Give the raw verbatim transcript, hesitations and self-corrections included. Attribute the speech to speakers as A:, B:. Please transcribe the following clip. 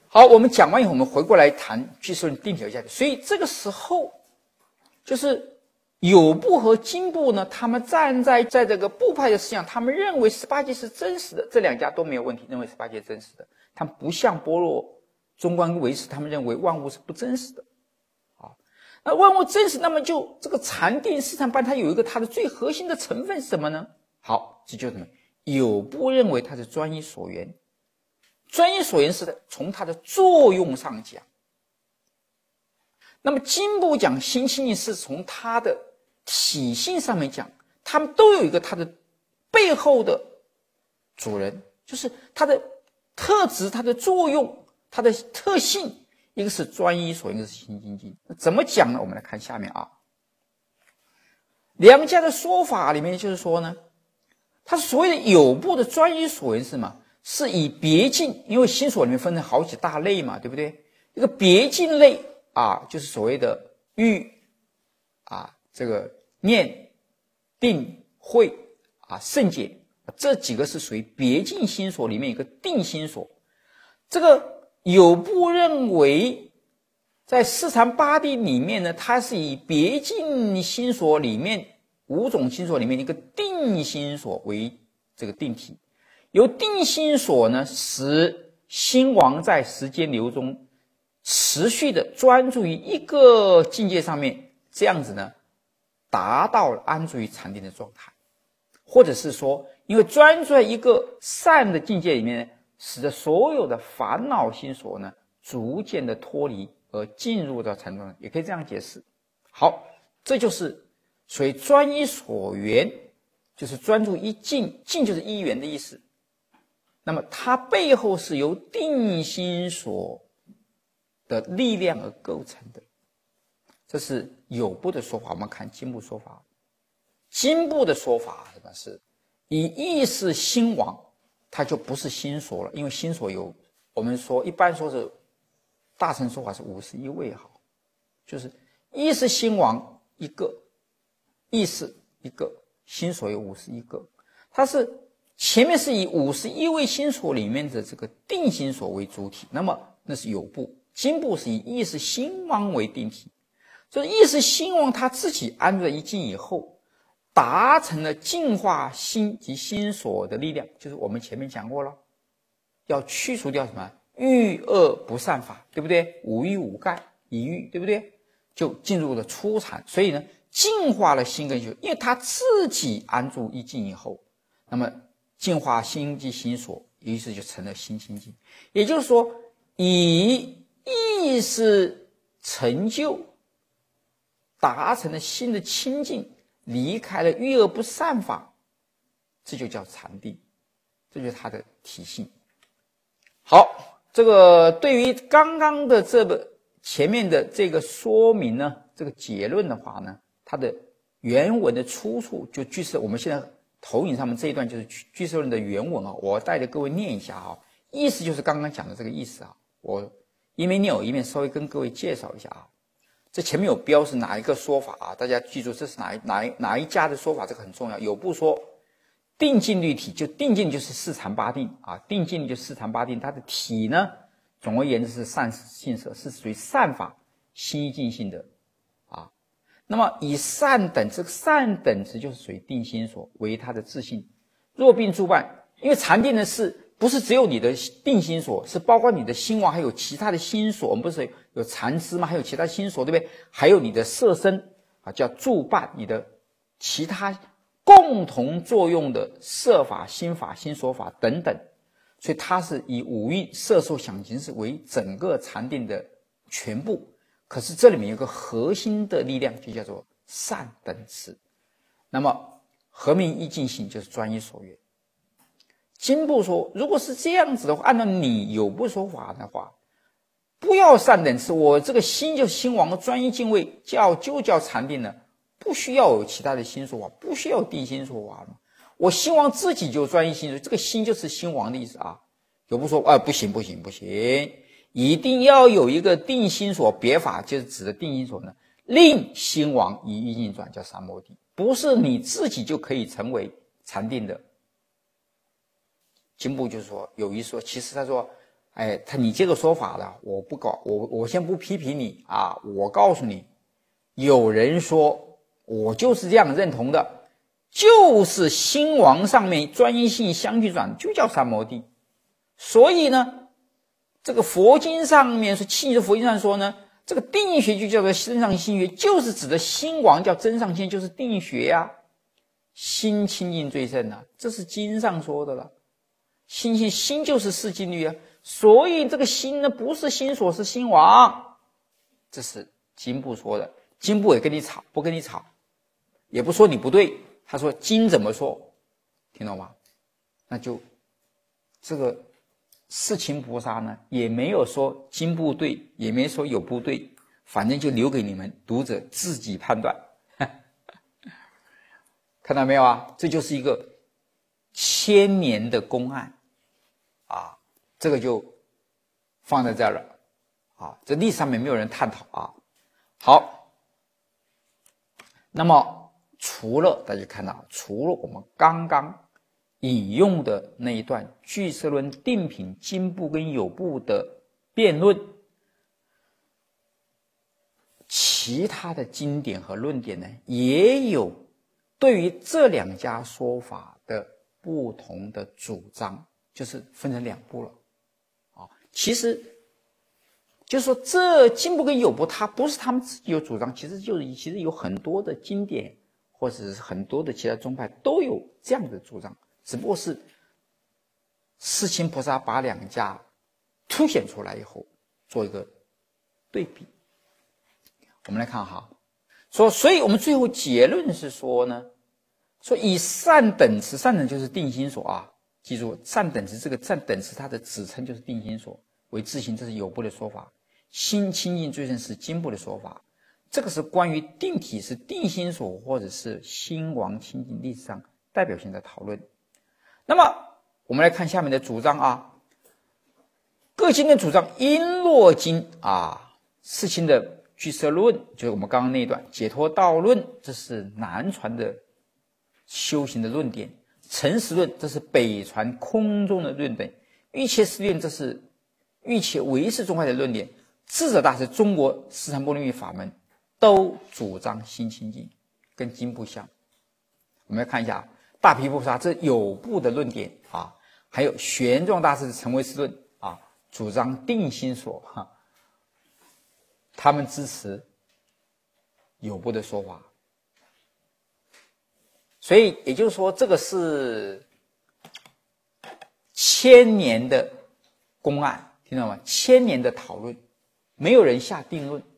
A: 好，我们讲完以后，我们回过来谈居士论定体和价体。所以这个时候，就是有部和经部呢，他们站在在这个部派的思想，他们认为十八界是真实的，这两家都没有问题，认为十八界是真实的。他们不像般若、中观唯识，他们认为万物是不真实的。啊，那万物真实，那么就这个禅定四禅八，它有一个它的最核心的成分是什么呢？好，这就是什么？有部认为它是专一所缘。专一所缘是的，从它的作用上讲。那么经部讲心清净是从它的体性上面讲，他们都有一个它的背后的主人，就是它的特质、它的作用、它的特性，一个是专一所缘，一个是心清净。怎么讲呢？我们来看下面啊，两家的说法里面就是说呢，它所谓的有部的专一所缘是什么？是以别境，因为心所里面分成好几大类嘛，对不对？这个别境类啊，就是所谓的欲啊，这个念、定、慧啊、圣解，这几个是属于别境心所里面一个定心所。这个有部认为，在四禅八定里面呢，它是以别境心所里面五种心所里面一个定心所为这个定体。由定心所呢，使心王在时间流中持续的专注于一个境界上面，这样子呢，达到安住于禅定的状态，或者是说，因为专注在一个善的境界里面，使得所有的烦恼心所呢，逐渐的脱离而进入到禅定，也可以这样解释。好，这就是所谓专一所缘，就是专注一境，境就是一缘的意思。那么它背后是由定心所的力量而构成的，这是有部的说法。我们看经部说法，经部的说法什么是以意识心王，它就不是心所了，因为心所有我们说一般说是大乘说法是五十一位好，就是意识心王一个，意识一个，心所有五十一个，它是前面是以五十一位心所里面的这个定心所为主体，那么那是有部。经部是以意识心王为定体，所以意识心王他自己安住在一境以后，达成了净化心及心所的力量，就是我们前面讲过了，要去除掉什么欲恶不善法，对不对？五欲五盖一欲，对不对？就进入了初禅，所以呢，净化了心跟心，因为他自己安住一境以后，那么净化心及心所，于是就成了心清净。也就是说，以意识成就，达成了心的清净，离开了欲恶不善法，这就叫禅定，这就是它的体性。好，这个对于刚刚的这个前面的这个说明呢，这个结论的话呢，它的原文的出处就居士，我们现在投影上面这一段就是居士论的原文啊，我带着各位念一下啊，意思就是刚刚讲的这个意思啊，我一面念我一面稍微跟各位介绍一下啊。这前面有标是哪一个说法啊？大家记住这是哪一哪一哪一家的说法，这个很重要。有部说定境律体，就定境就是四禅八定啊，定境就四禅八定，它的体呢，总而言之是善性色，是属于善法心一境性的啊。那么以善等，这个善等值就是属于定心所为它的自性。若并诸伴，因为禅定的是不是只有你的定心所，是包括你的心王，还有其他的心所。我们不是有禅知吗？还有其他心所，对不对？还有你的色身啊，叫助伴，你的其他共同作用的色法、心法、心所法等等。所以它是以五蕴色受想行识为整个禅定的全部。可是这里面有个核心的力量，就叫做善等持。那么合名一境性就是专一所缘。经部说，如果是这样子的话，按照你有部说法的话，不要善等持，我这个心就心王的专一敬畏，叫就叫禅定了，不需要有其他的心说法，不需要有定心说法了。我心王自己就专一心，这个心就是心王的意思啊。有部说，啊，不行不行不行，一定要有一个定心所，别法就是指的定心所呢，令心王以一境转，叫三摩地，不是你自己就可以成为禅定的。经部就是说，有一说，其实他说， 哎，他你这个说法的，我不搞，我我先不批评你啊，我告诉你，有人说我就是这样认同的，就是心王上面专一性相续转就叫三摩地，所以呢，这个佛经上面说，气的佛经上说呢，这个定义学就叫做真上心学，就是指的心王叫真上心，就是定义学呀、啊，心清净最胜啊，这是经上说的了。心心心就是四境律啊，所以这个心呢不是心所，是心王，这是经部说的。经部也跟你吵，不跟你吵，也不说你不对，他说经怎么说，听懂吗？那就这个世亲菩萨呢，也没有说经部对，也没说有部对，反正就留给你们读者自己判断。看到没有啊？这就是一个千年的公案啊，这个就放在这儿了啊，这历史上面没有人探讨啊。好，那么除了大家看到，除了我们刚刚引用的那一段俱舍论定品经部跟有部的辩论，其他的经典和论点呢，也有对于这两家说法的不同的主张，就是分成两部了啊。其实就是说，这经部跟有部，它不是他们自己有主张，其实就是其实有很多的经典或者是很多的其他宗派都有这样的主张，只不过是世亲菩萨把两家凸显出来以后做一个对比。我们来看哈，说，所以我们最后结论是说呢，说以善等持，善等就是定心所啊，记住善等持这个善等持它的指称就是定心所为自性，这是有部的说法。心清净最胜是经部的说法，这个是关于定体是定心所或者是心王清净历史上代表性的讨论。那么我们来看下面的主张啊，各经的主张，璎珞经啊，世亲的俱舍论就是我们刚刚那一段解脱道论，这是南传的修行的论点，诚实论这是北传空中的论点，欲切思论这是欲切唯识宗派的论点，智者大师中国四禅波罗蜜法门都主张心清净，跟经部像。我们来看一下大毗菩萨这有部的论点啊，还有玄奘大师的成唯识论啊，主张定心所哈、啊，他们支持有部的说法。所以也就是说，这个是千年的公案，听到吗？千年的讨论，没有人下定论。